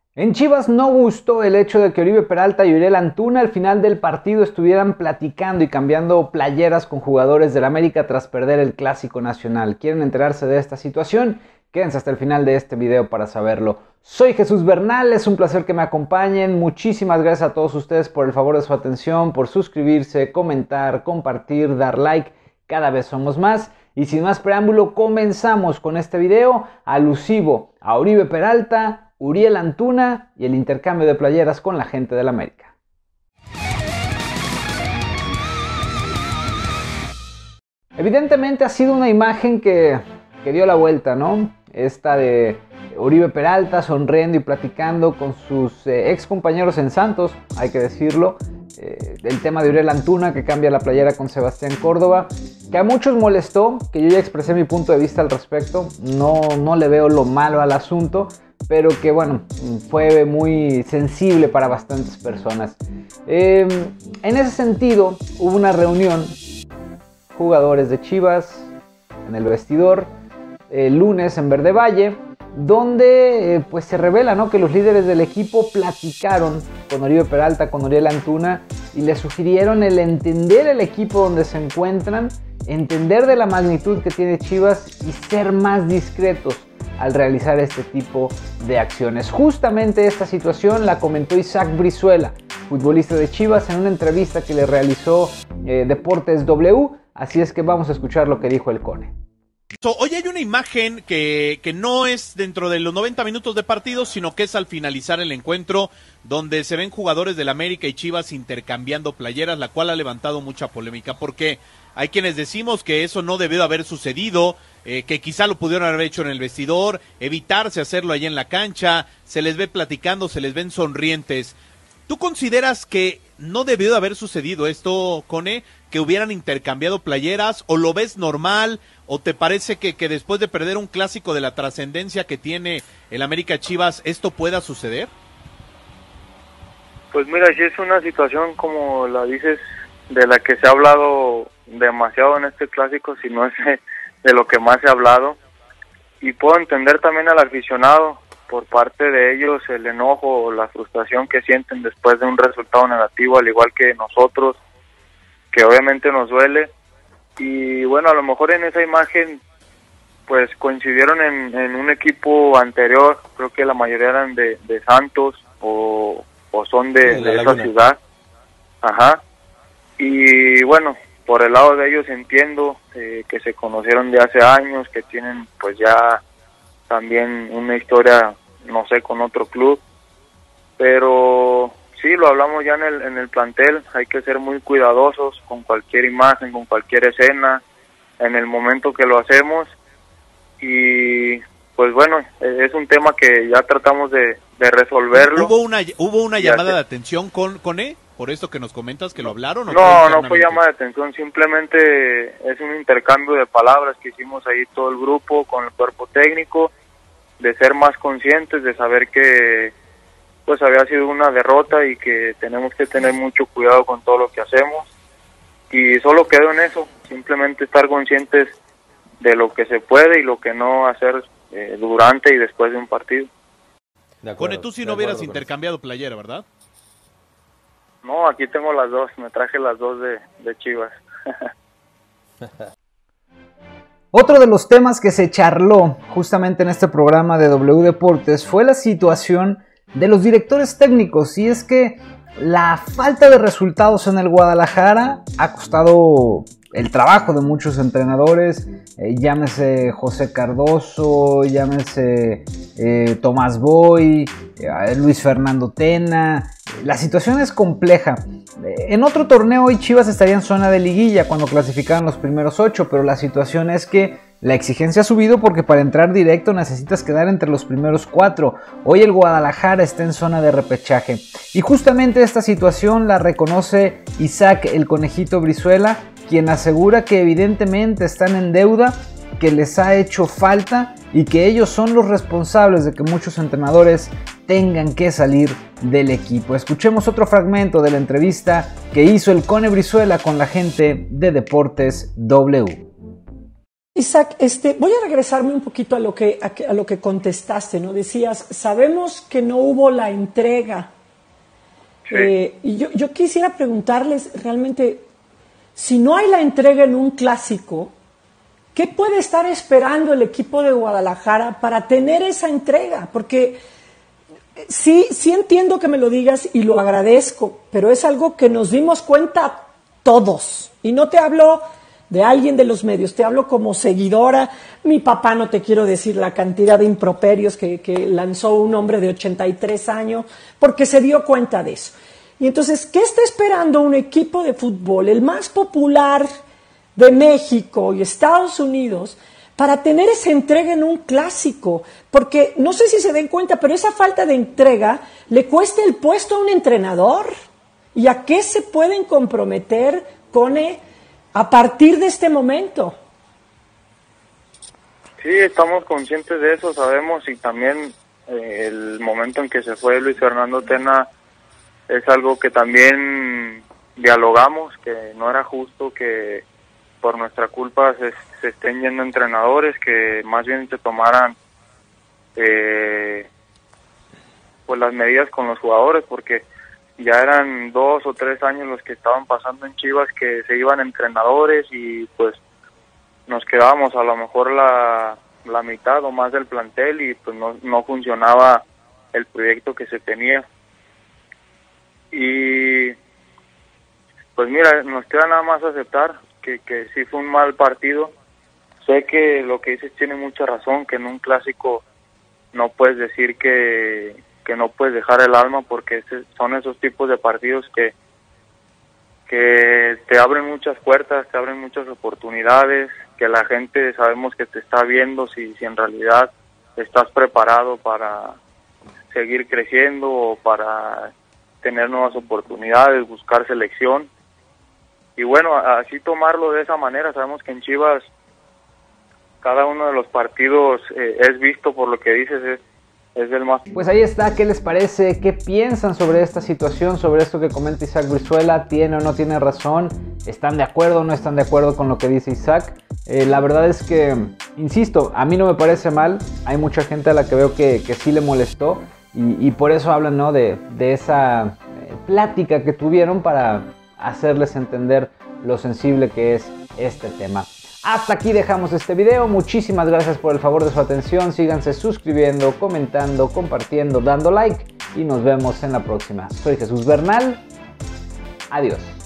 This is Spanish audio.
En Chivas no gustó el hecho de que Oribe Peralta y Uriel Antuna al final del partido estuvieran platicando y cambiando playeras con jugadores del América tras perder el Clásico Nacional. ¿Quieren enterarse de esta situación? Quédense hasta el final de este video para saberlo. Soy Jesús Bernal, es un placer que me acompañen. Muchísimas gracias a todos ustedes por el favor de su atención, por suscribirse, comentar, compartir, dar like. Cada vez somos más. Y sin más preámbulo, comenzamos con este video alusivo a Oribe Peralta, Uriel Antuna y el intercambio de playeras con la gente del América. Evidentemente ha sido una imagen que dio la vuelta, ¿no? Esta de Oribe Peralta sonriendo y platicando con sus ex compañeros en Santos, hay que decirlo. El tema de Uriel Antuna que cambia la playera con Sebastián Córdoba, que a muchos molestó, que yo ya expresé mi punto de vista al respecto. No le veo lo malo al asunto, pero que bueno, fue muy sensible para bastantes personas. En ese sentido, hubo una reunión, jugadores de Chivas en el vestidor, el lunes en Verde Valle, donde pues se revela, ¿no?, que los líderes del equipo platicaron con Oribe Peralta, con Uriel Antuna, y le sugirieron el entender el equipo donde se encuentran, entender de la magnitud que tiene Chivas y ser más discretos al realizar este tipo de acciones. Justamente esta situación la comentó Isaac Brizuela, futbolista de Chivas, en una entrevista que le realizó Deportes W, así es que vamos a escuchar lo que dijo el Cone. Hoy hay una imagen que no es dentro de los 90 minutos de partido, sino que es al finalizar el encuentro, donde se ven jugadores del América y Chivas intercambiando playeras, la cual ha levantado mucha polémica, porque hay quienes decimos que eso no debió haber sucedido, que quizá lo pudieron haber hecho en el vestidor, evitarse hacerlo allí en la cancha, se les ve platicando, se les ven sonrientes. ¿Tú consideras que no debió de haber sucedido esto, Cone, que hubieran intercambiado playeras, o lo ves normal, o te parece que después de perder un clásico de la trascendencia que tiene el América Chivas, esto pueda suceder? Pues mira, sí es una situación, como la dices, de la que se ha hablado demasiado en este clásico, si no es de lo que más se ha hablado, y puedo entender también al aficionado, por parte de ellos, el enojo o la frustración que sienten después de un resultado negativo, al igual que nosotros, que obviamente nos duele. Y bueno, a lo mejor en esa imagen pues coincidieron en un equipo anterior, creo que la mayoría eran de Santos o son de esa ciudad. Ajá. Y bueno, por el lado de ellos entiendo que se conocieron de hace años, que tienen pues ya también una historia, no sé, con otro club, pero sí, lo hablamos ya en el plantel, hay que ser muy cuidadosos con cualquier imagen, con cualquier escena, en el momento que lo hacemos, y pues bueno, es un tema que ya tratamos de resolverlo. ¿Hubo una llamada de atención con él, por esto que nos comentas, que lo hablaron? No fue llamada de atención, simplemente es un intercambio de palabras que hicimos ahí todo el grupo, con el cuerpo técnico, de ser más conscientes, de saber que pues había sido una derrota y que tenemos que tener mucho cuidado con todo lo que hacemos, y solo quedó en eso, simplemente estar conscientes de lo que se puede y lo que no hacer durante y después de un partido. Cone, tú sí no hubieras intercambiado playera, ¿verdad? No, aquí tengo las dos, me traje las dos de Chivas. Otro de los temas que se charló justamente en este programa de W Deportes fue la situación de los directores técnicos, y es que la falta de resultados en el Guadalajara ha costado el trabajo de muchos entrenadores, llámese José Cardoso, llámese Tomás Boy, Luis Fernando Tena. La situación es compleja. En otro torneo hoy Chivas estaría en zona de liguilla cuando clasificaban los primeros 8, pero la situación es que la exigencia ha subido porque para entrar directo necesitas quedar entre los primeros 4. Hoy el Guadalajara está en zona de repechaje. Y justamente esta situación la reconoce Isaac el Conejito Brizuela, quien asegura que evidentemente están en deuda, que les ha hecho falta y que ellos son los responsables de que muchos entrenadores tengan que salir del equipo. Escuchemos otro fragmento de la entrevista que hizo el Cone Brizuela con la gente de Deportes W. Isaac, voy a regresarme un poquito a lo que contestaste, ¿no? Decías, sabemos que no hubo la entrega. Sí. Y yo quisiera preguntarles realmente, si no hay la entrega en un clásico, ¿qué puede estar esperando el equipo de Guadalajara para tener esa entrega? Porque sí entiendo que me lo digas y lo agradezco, pero es algo que nos dimos cuenta todos. Y no te hablo de alguien de los medios, te hablo como seguidora. Mi papá, no te quiero decir la cantidad de improperios que lanzó un hombre de 83 años porque se dio cuenta de eso. Y entonces, ¿qué está esperando un equipo de fútbol, el más popular de México y Estados Unidos, para tener esa entrega en un clásico? Porque no sé si se den cuenta, pero esa falta de entrega le cuesta el puesto a un entrenador. ¿Y a qué se pueden comprometer, Cone, a partir de este momento? Sí, estamos conscientes de eso, sabemos, y también el momento en que se fue Luis Fernando Tena es algo que también dialogamos, que no era justo que por nuestra culpa se estén yendo entrenadores, que más bien se tomaran pues las medidas con los jugadores, porque ya eran 2 o 3 años los que estaban pasando en Chivas, que se iban entrenadores y pues nos quedábamos a lo mejor la mitad o más del plantel y pues no funcionaba el proyecto que se tenía. Y pues mira, nos queda nada más aceptar que sí fue un mal partido. Sé que lo que dices tiene mucha razón, que en un clásico no puedes decir que no puedes dejar el alma, porque son esos tipos de partidos que te abren muchas puertas, te abren muchas oportunidades, que la gente sabemos que te está viendo si en realidad estás preparado para seguir creciendo o para tener nuevas oportunidades, buscar selección. Y bueno, así tomarlo de esa manera. Sabemos que en Chivas cada uno de los partidos es visto, por lo que dices, es del más. Pues ahí está, ¿qué les parece? ¿Qué piensan sobre esta situación? Sobre esto que comenta Isaac Brizuela, ¿tiene o no tiene razón? ¿Están de acuerdo o no están de acuerdo con lo que dice Isaac? La verdad es que, insisto, a mí no me parece mal. Hay mucha gente a la que veo que sí le molestó y por eso hablan, ¿no?, de esa plática que tuvieron para hacerles entender lo sensible que es este tema. Hasta aquí dejamos este video. Muchísimas gracias por el favor de su atención. Síganse suscribiendo, comentando, compartiendo, dando like y nos vemos en la próxima. Soy Jesús Bernal. Adiós.